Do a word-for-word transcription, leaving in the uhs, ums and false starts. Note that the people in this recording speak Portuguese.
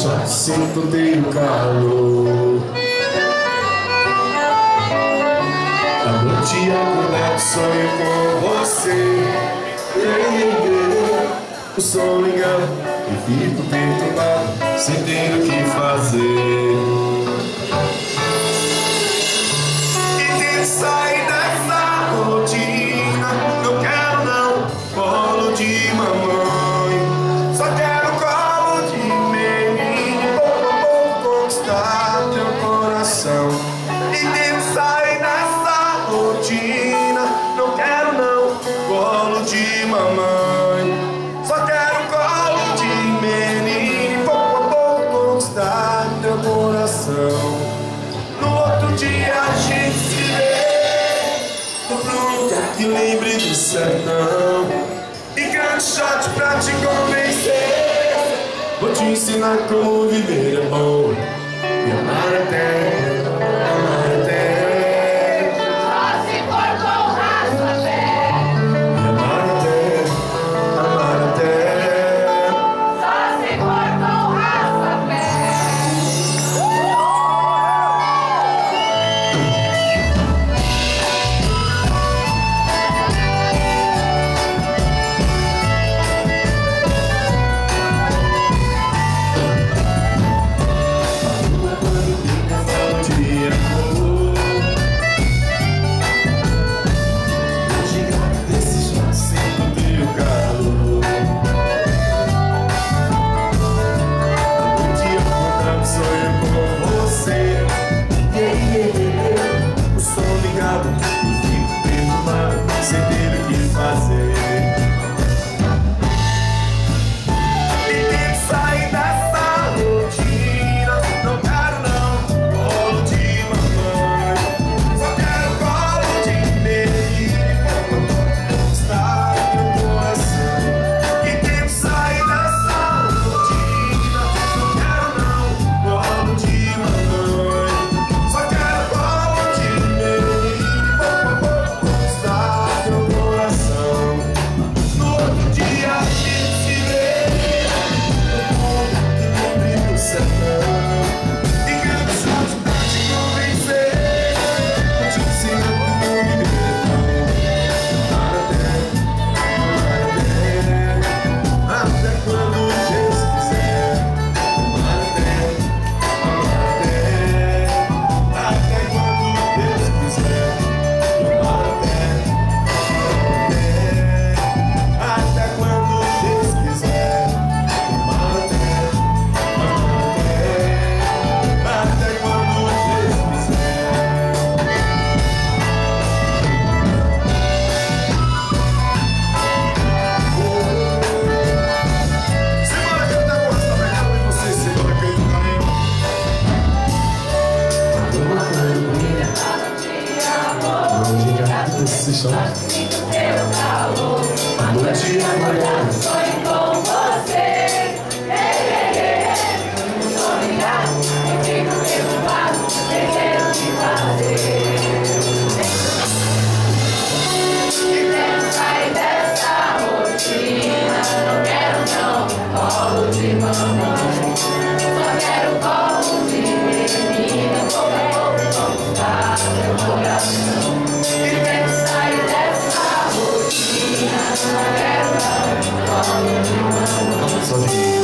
já sinto o calor. A noite acordado sonho com você. Yeah, yeah, yeah. O som ligado e fico perturbado, sem ter o que fazer. E tento sair dessa rotina. Não quero não colo de mamãe, só quero colo de menino. Pouco a pouco conquistar teu coração. E tento sair dessa rotina. Não quero não colo de mamãe, só quero colo de menino. Pouco a pouco conquistar teu coração. No outro dia a gente se vê, vou pra um lugar que lembre do sertão e grande shot pra te convencer. Vou te ensinar como viver é bom e amar até, amar até. Só se for com Rastapé. E amar até, amar até. Só se for com Rastapé. Esse som. Sinto teu calor. A noite acordado Sonho com você. Ei, ei, ei. Sonhar e fico perturbado, sem ter o que fazer. E tento sair dessa rotina. Não quero não colo de mamãe, só quero colo de menina. Pouco a pouco conquistar teu coração. E tento sair dessa rotina. Não quero não colo de mamãe. sozinho.